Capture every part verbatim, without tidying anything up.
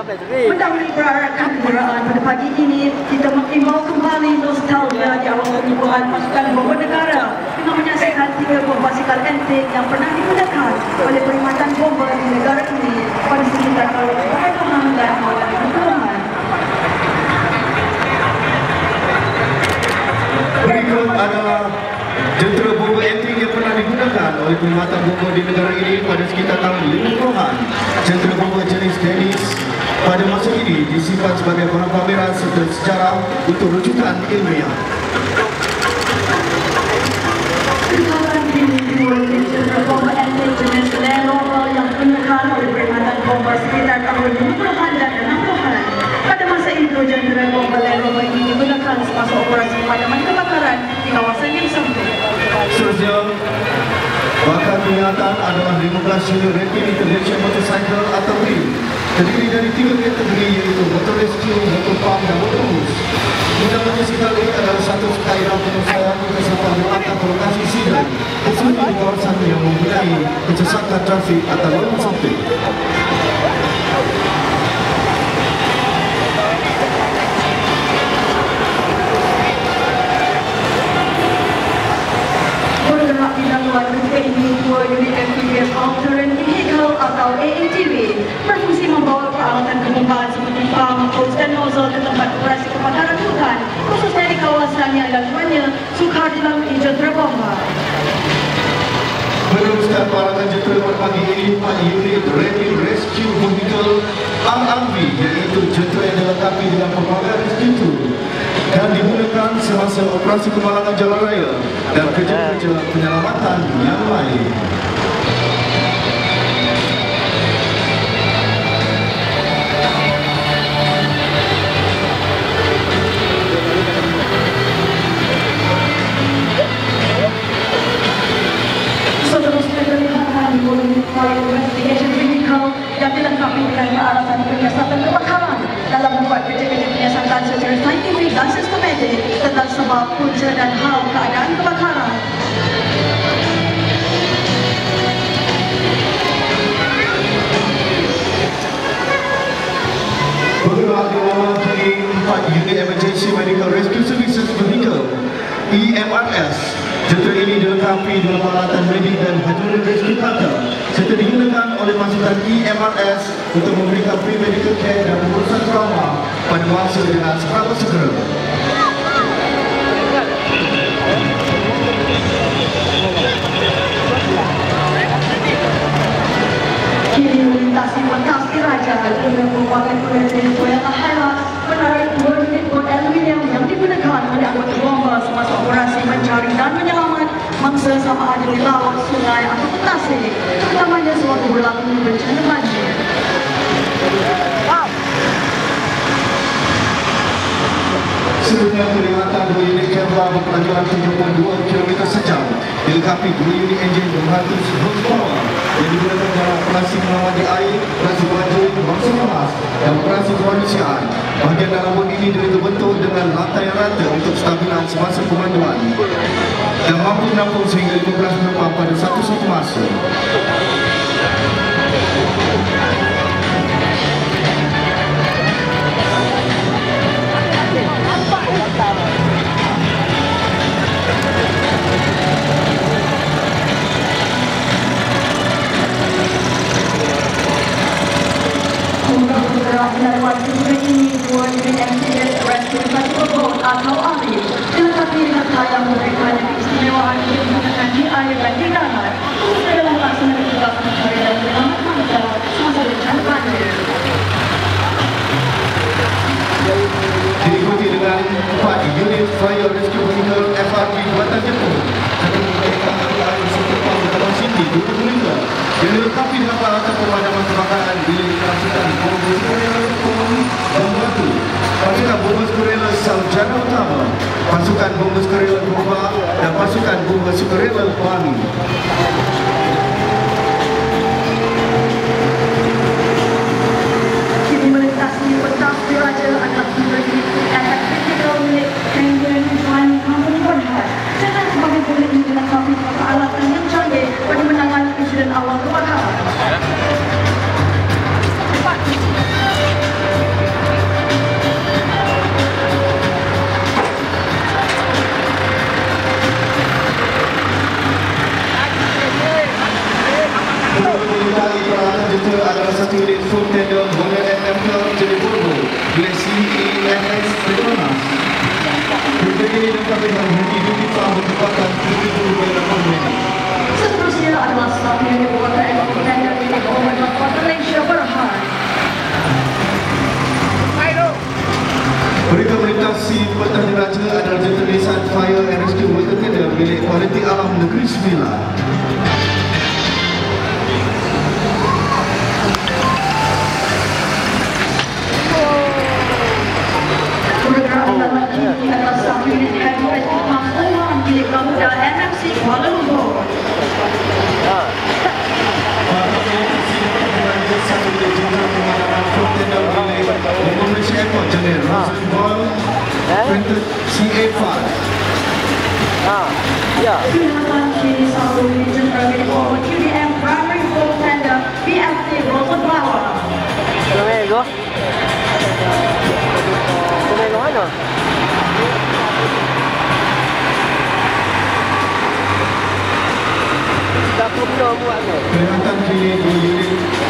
Mendahului perarakan kenderaan pada pagi ini, kita mengimbau kembali nostalgia di awal penyembuhan pasukan bomba negara dengan menyaksikan tiga buah basikal antik yang pernah digunakan oleh perkhidmatan bomba di negara ini pada sekitar tahun dua ribu enam dan awal dua ribu sepuluhan. Berikut adalah jentera bomba antik yang pernah digunakan oleh perkhidmatan bomba di negara ini pada sekitar tahun lima puluhan. Jentera bomba jenis Dennis pada masa ini disimpan sebagai barang pameran serta sejarah untuk rujukan ilmiah. Perkhidmatan ini dimulai jentera bomba antik jenis Land Rover yang digunakan oleh perkhidmatan bomba sekitar tahun lima puluhan dan enam puluhan. Pada masa itu, jentera bomba Land Rover ini digunakan semasa operasi pemadaman kebakaran di kawasan yang sempit. Seterusnya, bakal peringatan adalah lima belas unit Rapid Intervention Motorcycle atau R I M, terdiri dari tiga kategori iaitu motor rescue, motor pump dan motor bus. Gunaannya sekali adalah satu skyride penyelesaian keselamatan melantang ke lokasi sidang, khususnya di kawasan yang mempunyai kesesakan trafik atau lalu sempit. Bergerak di dalam rute ini dua unit Amphibious All-Terrain Vehicle atau A A T V berfungsi membawa peralatan kebombaan seperti pump, hose dan nozzle ke tempat operasi kebakaran hutan, khususnya di kawasan yang laluannya sukar dilalui jentera bomba. Meneruskan peralatan jentera pada pagi ini, empat unit Rapid Rescue Vehicle R R V, iaitu jentera yang dilengkapi dengan pelbagai rescue tool dan digunakan semasa operasi kemalangan jalan raya dan kerja-kerja penyelamatan yang lain. Seterusnya kelihatan di unit Fire Investigation Vehicle yang dilengkapi dengan peralatan penyiasatan kebakaran dalam membuat kerja-kerja penyiasatan secara saintifik dan sistematik tentang sebab, punca dan hal keadaan kebakaran. Bergerak di awal kini, empat unit Emergency Medical Rescue Services Vehicle E M R S. Jentera ini dilengkapi dengan peralatan medik dan hydrogen rescue cutter serta digunakan oleh pasukan E M R S untuk memberikan pre-medical care dan pengurusan trauma pada masa dengan seberapa segera. Kini melintasi pentas diraja dengan merupakan penelitian Toyota Hilux menarik dua unit bot aluminium yang digunakan oleh anggota bomba semasa operasi mencari dan menyelamat mangsa sama ada di laut, sungai atau tasik, terutamanya sewaktu berlaku bencana banjir. Sebelumnya peringatan dua unit kamera berpelajuran tujuh puluh dua kilometer sejam dilengkapi dua unit enjin beratus horsepower yang digunakan dalam operasi melawan di air, operasi banjir, bangsa lemas dan operasi kemanusiaan. Bahagian dalam bot ini dibentuk dengan lantai rata untuk stabilan semasa pemanduan dan mampu menampung sehingga lima belas penumpang pada satu-satu masa. Untuk bergerak dalam unit ini, dua unit Amphibious Rescue Vehicle atau A R V dilengkapi dengan hal yang memberikan keistimewaan untuk digunakan di air dan di darat, khususnya dalam melaksanakan tugas mencari dan menyelamatkan manusia semasa bencana banjir. Diikuti dengan empat unit Fire Rescue Vehicle F R V buatan Jepun serta memberikan air serta pump dalam City dua puluh liter yang dilengkapi dengan peralatan pemadaman kebakaran bilik kerasukan bomba skurela dan batu, pasukan bomba skurela Sarjana Utama, pasukan bomba skurela Bomba dan pasukan bomba skurela Pelangi. Kini melintasi pentas diraja adalah dua unit attack critical milik Penguin Flying Company Berhad. Jangan sebagai boleh ini dilengkapi peralatan yang canggih bagi menangani insiden awal kebakaran. unit full tender Honda M M K jenis Volvo Galaxy E N S Petronas. Kereta ini dilengkapi dengan heavy duty pump berkekuatan tujuh puluh lapan minit. Seterusnya adalah satu unit water and contender unit Omega Water Malaysia Berhad. Mereka melintasi Petang Diraja adalah jenis Fire and Rescue Water Tender milik Kualiti Alam Negeri Sembilan. Bergerak dalam ini adalah satu unit heavy rescue pump Oman milik Garuda M M C Kuala Lumpur. Satu unit jenazah pemadaman full tender milik Lombok Malaysia Airport jenis Rosalind Ball Printed C A lima. Ah, ya. Pilihan kini satu unit jenazah milik Lombok Q D M Primary Full Tender B F T Rosa Flower. Tumego. Tumego mana? Tak perlu buat ni. Kelihatan kini di unit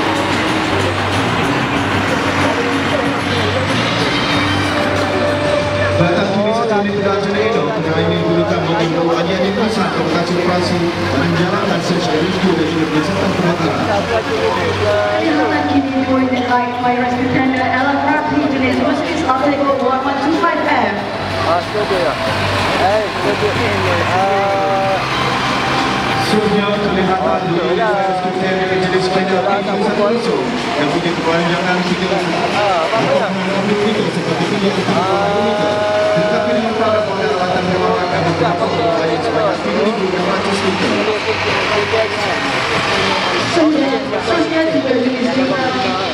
Batang kini satu unit Raja Edo. Kenderaan ini digunakan bagi membawa yang besar ke lokasi operasi menjalankan search and rescue dan juga penyiasatan kebakaran. Pilihan kini dua unit light fire rescue tender Ella Rapi jenis Mercedes Altego one one two five F. Ah, setuju ya. Eh, setuju ini. Ah, Seterusnya kelihatan dua unit fire rescue tender jenis Spider P satu Russo yang punya kepanjangan tiga puluh meter seperti tiga puluh meter. Tetapi dengan para pengalatan memang akan beberapa pengalaman sebanyak tiga ribu enam ratus liter. Seterusnya tiga unit Zebra.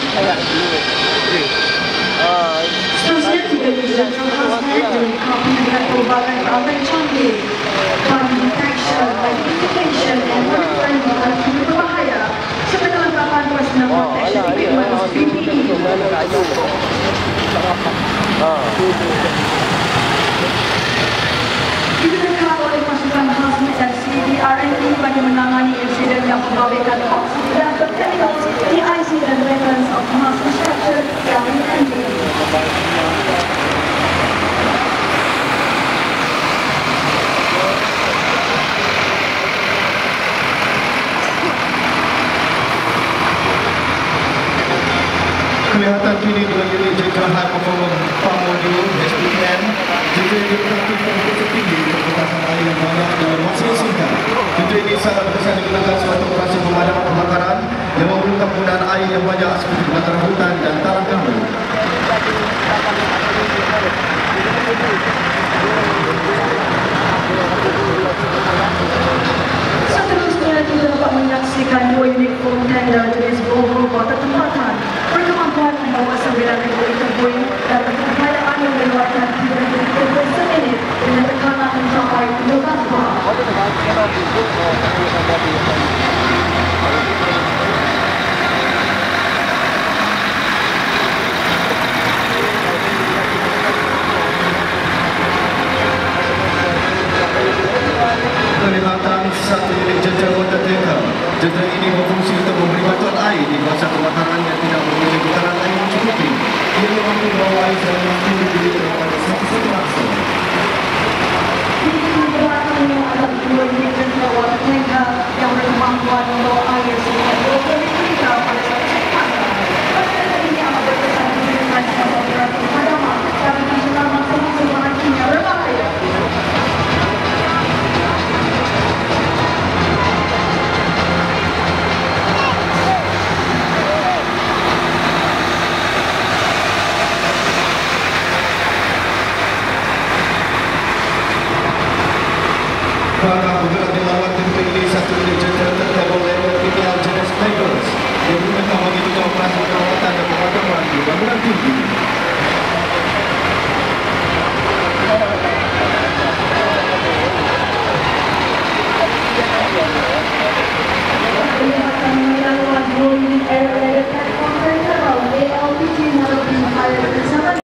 Seterusnya tiga unit Zebra Hazmat dari Kapten dengan pelbagai peralatan canggih, body detection, identification, and monitoring bahan kimia berbahaya, serta kelengkapan personal protection equipment P P E. Digunakan oleh pasukan hazmat dan C B R N E bagi menangani insiden yang membabitkan oksigen dan chemicals, D I C dan maintenance of hazmat structure yang intended. Kelihatan kini dua unit Jekra High Performance Pump Module S P M juga dilengkapi dengan tertinggi perputasan air yang banyak dalam masa yang singkat. Tentu ini sangat berkesan digunakan suatu operasi pemadaman kebakaran yang memerlukan penggunaan air yang banyak seperti kebakaran hutan dan tarang kampung. Seterusnya kita dapat menyaksikan dua unit full tender jenis Volvo Water